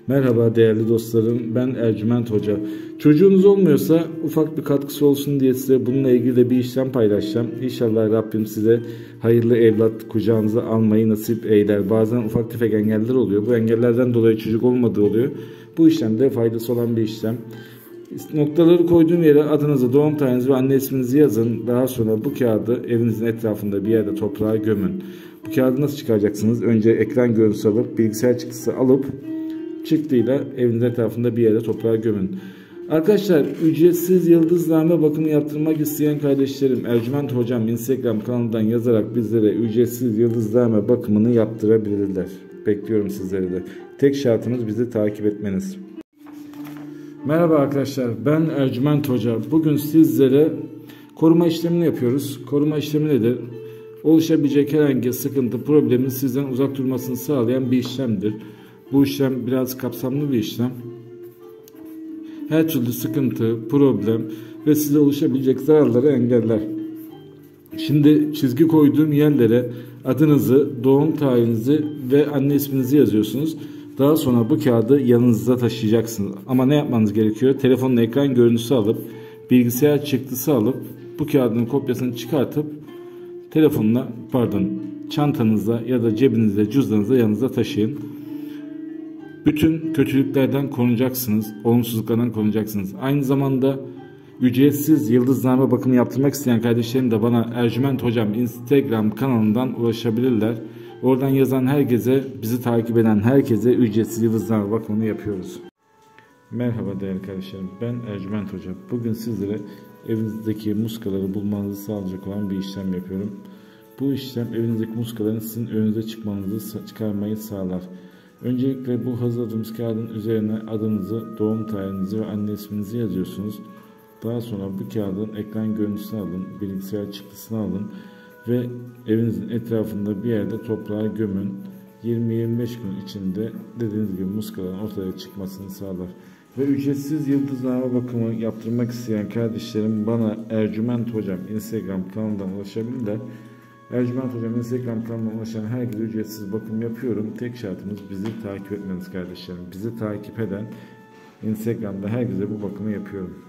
Merhaba değerli dostlarım, ben Ercüment Hoca. Çocuğunuz olmuyorsa ufak bir katkısı olsun diye size bununla ilgili de bir işlem paylaşacağım. İnşallah Rabbim size hayırlı evlat kucağınıza almayı nasip eyler. Bazen ufak tefek engeller oluyor. Bu engellerden dolayı çocuk olmadığı oluyor. Bu işlemde faydası olan bir işlem. Noktaları koyduğum yere adınızı, doğum tarihinizi ve anne isminizi yazın. Daha sonra bu kağıdı evinizin etrafında bir yerde toprağa gömün. Bu kağıdı nasıl çıkaracaksınız? Önce ekran görüntüsü alıp, bilgisayar çıktısı alıp çıktıyla evinizin etrafında bir yere toprağa gömün. Arkadaşlar, ücretsiz yıldızname bakımı yaptırmak isteyen kardeşlerim, Ercüment Hocam Instagram kanalından yazarak bizlere ücretsiz yıldızname bakımını yaptırabilirler. Bekliyorum sizleri de. Tek şartımız bizi takip etmeniz. Merhaba arkadaşlar, ben Ercüment Hoca. Bugün sizlere koruma işlemini yapıyoruz. Koruma işlemi nedir? Oluşabilecek herhangi sıkıntı, problemin sizden uzak durmasını sağlayan bir işlemdir. Bu işlem biraz kapsamlı bir işlem. Her türlü sıkıntı, problem ve size oluşabilecek zararları engeller. Şimdi çizgi koyduğum yerlere adınızı, doğum tarihinizi ve anne isminizi yazıyorsunuz. Daha sonra bu kağıdı yanınızda taşıyacaksınız. Ama ne yapmanız gerekiyor? Telefonun ekran görüntüsü alıp, bilgisayar çıktısı alıp, bu kağıdın kopyasını çıkartıp çantanızda ya da cebinizde, cüzdanınızda yanınızda taşıyın. Bütün kötülüklerden korunacaksınız, olumsuzluklardan korunacaksınız. Aynı zamanda ücretsiz yıldızname bakımı yaptırmak isteyen kardeşlerim de bana Ercüment Hocam Instagram kanalından ulaşabilirler. Oradan yazan herkese, bizi takip eden herkese ücretsiz yıldızname bakımını yapıyoruz. Merhaba değerli kardeşlerim, ben Ercüment Hoca. Bugün sizlere evinizdeki muskaları bulmanızı sağlayacak olan bir işlem yapıyorum. Bu işlem evinizdeki muskaların sizin önünüze çıkarmayı sağlar. Öncelikle bu hazırladığımız kağıdın üzerine adınızı, doğum tarihinizi ve anne isminizi yazıyorsunuz. Daha sonra bu kağıdın ekran görüntüsünü alın, bilgisayar çıktısını alın ve evinizin etrafında bir yerde toprağa gömün. 20-25 gün içinde dediğiniz gibi muskaların ortaya çıkmasını sağlar. Ve ücretsiz yıldızname bakımı yaptırmak isteyen kardeşlerim bana Ercüment Hocam Instagram kanalından ulaşabilirler. Ercüment Hocam Instagram kanalına ulaşan herkese ücretsiz bakım yapıyorum. Tek şartımız bizi takip etmeniz kardeşlerim. Bizi takip eden Instagram'da herkese bu bakımı yapıyorum.